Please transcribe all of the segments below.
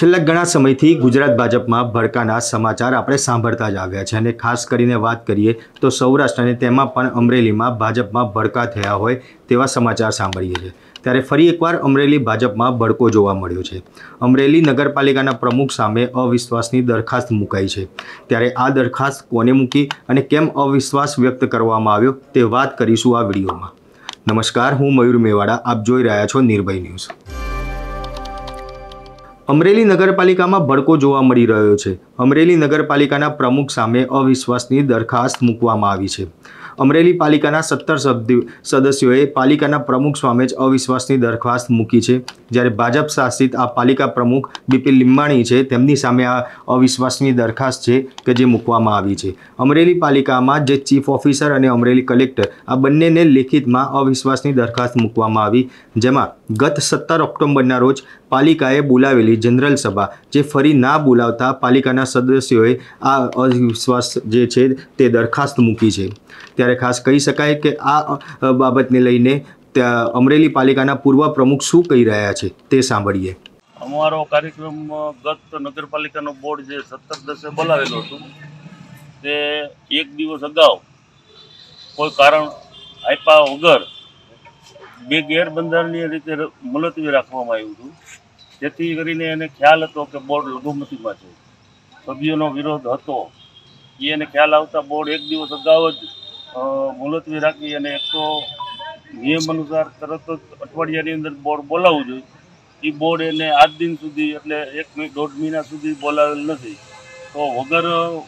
છેલ્લા ઘણા સમયથી ગુજરાત ભાજપમાં ભડકાના સમાચાર આપણે સાંભળતા જ આવ્યા છે અને ખાસ કરીને વાત કરીએ તો સૌરાષ્ટ્ર અને તેમાં પણ અમરેલીમાં ભાજપમાં ભડકા થયા હોય તેવા સમાચાર સાંભળીએ છીએ। ત્યારે ફરી એકવાર અમરેલી ભાજપમાં ભડકો જોવા મળ્યો છે। અમરેલી નગરપાલિકાના પ્રમુખ સામે અવિશ્વાસની દરખાસ્ત મુકાઈ છે। ત્યારે આ દરખાસ્ત કોને મૂકી અને કેમ અવિશ્વાસ વ્યક્ત કરવામાં આવ્યો તે વાત કરીશું આ વિડીયોમાં। નમસ્કાર, હું મયુર મેવાડા, આપ જોઈ રહ્યા છો નિર્ભય ન્યૂઝ। અમરેલી નગરપાલિકામાં ભડકો જોવા મળી રહ્યો છે। અમરેલી નગરપાલિકાના પ્રમુખ સામે અવિશ્વાસની દરખાસ્ત મૂકવામાં આવી છે। અમરેલી પાલિકાના 17 સદસ્યોએ પાલિકાના પ્રમુખ સામે જ અવિશ્વાસની દરખાસ્ત મૂકી છે। જ્યારે ભાજપ શાસિત આ પાલિકા પ્રમુખ બિપિન લીંબાણી છે તેમની સામે આ અવિશ્વાસની દરખાસ્ત છે કે જે મૂકવામાં આવી છે। અમરેલી પાલિકામાં જે ચીફ ઓફિસર અને અમરેલી કલેક્ટર આ બંનેને લેખિતમાં અવિશ્વાસની દરખાસ્ત મૂકવામાં આવી, જેમાં ગત 17 ઓક્ટોબરના રોજ પાલિકાએ બોલાવેલી જનરલ સભા જે ફરી ના બોલાવતા પાલિકાના સદસ્યોએ આ અવિશ્વાસ જે છે તે દરખાસ્ત મૂકી છે। ત્યારે ખાસ કહી શકાય કે આ બાબતને લઈને અમરેલી પાલિકાના પૂર્વ પ્રમુખ શું કહી રહ્યા છે તે સાંભળીએ। અમારો કાર્યક્રમ ગત નગરપાલિકાનો બોર્ડ જે 17/10 બોલાવેલો હતો તે એક દિવસ અગાઉ કોઈ કારણ આપ્યા વગર બે ગેરબંધારણીય રીતે મુલતવી રાખવામાં આવ્યું હતું, જેથી કરીને એને ખ્યાલ હતો કે બોર્ડ લઘુમતીમાં છે, સભ્યોનો વિરોધ હતો। એને ખ્યાલ આવતા બોર્ડ એક દિવસ અગાઉ જ મુલતવી રાખી અને એક તો નિયમ અનુસાર તરત જ અઠવાડિયાની અંદર બોર્ડ બોલાવવું જોઈએ, એ બોર્ડ એને આજ દિન સુધી એટલે 1-1.5 મહિના સુધી બોલાવેલ નથી। તો વગર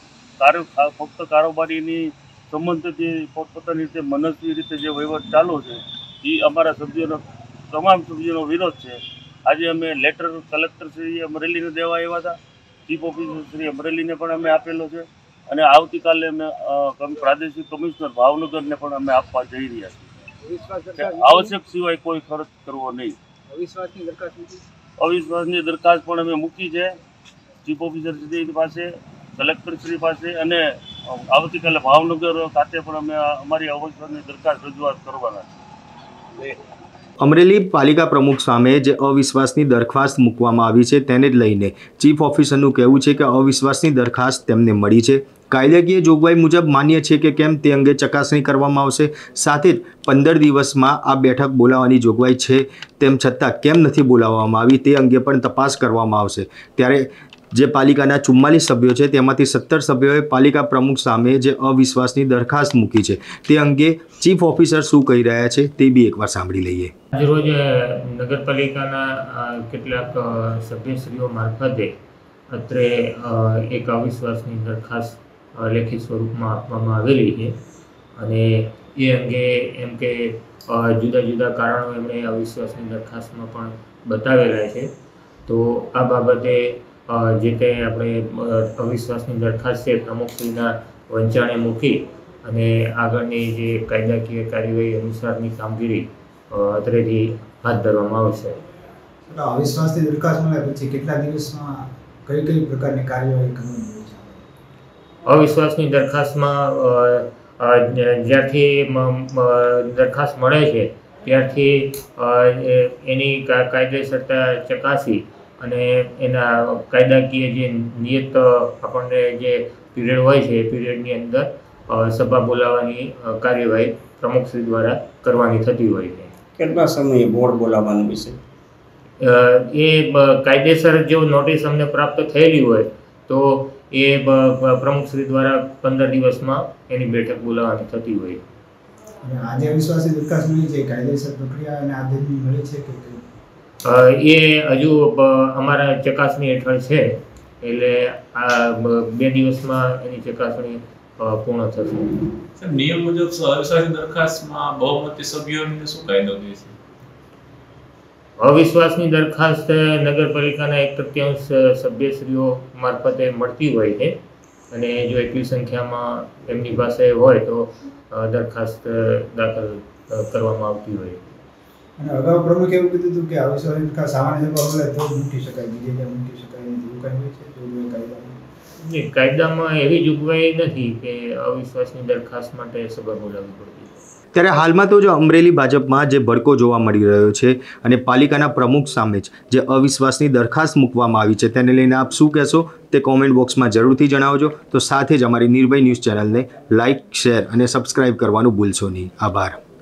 ફક્ત કારોબારીની સંબંધથી પોતપોતાની રીતે મનસ્વી રીતે જે વહીવટ ચાલુ છે એ અમારા સભ્યોનો તમામ સભ્યોનો વિરોધ છે। આજે અમે લેટર કલેક્ટર શ્રી અમરેલીને દેવા આવ્યા હતા, ચીફ ઓફિસર શ્રી અમરેલીને પણ અમે આપેલો છે અને આવતીકાલે અમે પ્રાદેશિક કમિશનર ભાવનગરને પણ અમે આપવા જઈ રહ્યા છીએ। આવશ્યક સિવાય કોઈ ખર્ચ કરવો નહીં। અવિશ્વાસની દરખાસ્ત પણ અમે મૂકી છે ચીફ ઓફિસર શ્રી પાસે, કલેક્ટર શ્રી પાસે અને આવતીકાલે ભાવનગર ખાતે પણ અમે અમારી અવિશ્વાસની દરખાસ્ત રજૂઆત કરવાના છે। અમરેલી પાલિકા પ્રમુખ સામે જે અવિશ્વાસની દરખાસ્ત મૂકવામાં આવી છે તેને જ લઈને ચીફ ઓફિસરનું કહેવું છે કે અવિશ્વાસની દરખાસ્ત તેમને મળી છે, કાયદાકીય જોગવાઈ મુજબ માન્ય છે કે કેમ તે અંગે ચકાસણી કરવામાં આવશે। સાથે જ 15 દિવસમાં આ બેઠક બોલાવવાની જોગવાઈ છે, તેમ છતાં કેમ નથી બોલાવવામાં આવી તે અંગે પણ તપાસ કરવામાં આવશે। ત્યારે જે પાલિકાના 44 સભ્યો છે તેમાંથી 17 સભ્યોએ પાલિકા પ્રમુખ સામે જે અવિશ્વાસની દરખાસ્ત મૂકી છે તે અંગે ચીફ ઓફિસર શું કહી રહ્યા છે તે બી એકવાર સાંભળી લઈએ। આજરોજ નગરપાલિકાના કેટલાક સભ્યશ્રીઓ મારફતે અત્રે એક અવિશ્વાસની દરખાસ્ત લેખિત સ્વરૂપમાં આપવામાં આવેલી છે અને એ અંગે એમ કે જુદા જુદા કારણો એમણે અવિશ્વાસની દરખાસ્તમાં પણ બતાવેલા છે। તો આ બાબતે જે કંઈ આપણે અવિશ્વાસની દરખાસ્ત છે પ્રમુખશ્રીના વંચાણે મૂકી અને આગળની જે કાયદાકીય કાર્યવાહી અનુસારની કામગીરી અત્રેથી હાથ ધરવામાં આવશે। અવિશ્વાસની દરખાસ્ત મળ્યા પછી કેટલા દિવસમાં કઈ પ્રકારની કાર્યવાહી કરવાની હોય છે? અવિશ્વાસની દરખાસ્તમાં જ્યારથી દરખાસ્ત મળે છે ત્યારથી એની કાયદેસરતા ચકાસી અને એના કાયદાકીય જે નિયત આપણને જે પીરિયડ હોય છે એ પીરિયડની અંદર સભા બોલાવવાની કાર્યવાહી પ્રમુખશ્રી દ્વારા કરવાની થતી હોય છે। કેટલા સમયે બોર્ડ બોલાવવાનું વિશે એ કાયદેસર જો નોટિસ અમને પ્રાપ્ત થયેલી હોય તો એ પ્રમુખશ્રી દ્વારા 15 દિવસમાં એની બેઠક બોલાવવાની થતી હોય છે। આજે અવિશ્વાસની દરખાસ્ત મળી છે, કાયદેસર પ્રક્રિયા અને આધીન મળી છે કે એ હજુ અમારા ચકાસણી હેઠળ છે, એટલે આ 2 દિવસમાં એની ચકાસણી પૂર્ણ થશે। નિયમ મુજબ અવિશ્વાસની દરખાસ્તમાં બહુમતી સભ્યોને શું કાયદો કહે છે? અવિશ્વાસની દરખાસ્ત નગરપાલિકાના 1/3 સભ્યશ્રીઓ મારફતે મળતી હોય છે અને જો એટલી સંખ્યામાં એમની પાસે હોય તો દરખાસ્ત દાખલ કરવામાં આવતી હોય છે। અને અગાઉ પ્રમુખ એવું કીધું હતું કે અવિશ્વાસની દરખાસ્ત સામાન્ય સભા મળે તો મૂકી શકાય, બીજે ક્યાં મૂકી શકાય નહીં, એવું કંઈ હોય છે જોગવાઈ કાયદામાં? કાયદામાં એવી જોગવાઈ નથી કે અવિશ્વાસની દરખાસ્ત માટે સભા બોલાવવી પડતી। ત્યારે હાલમાં તો જો અમરેલી ભાજપમાં જે ભડકો જોવા મળી રહ્યો છે અને પાલિકાના પ્રમુખ સામે જ જે અવિશ્વાસની દરખાસ્ત મૂકવામાં આવી છે તેને લઈને આપ શું કહેશો તે કોમેન્ટ બોક્સમાં જરૂરથી જણાવજો. તો સાથે જ અમારી નિર્ભય ન્યૂઝ ચેનલને લાઇક, શેર અને સબસ્ક્રાઇબ કરવાનું ભૂલશો નહીં. આભાર.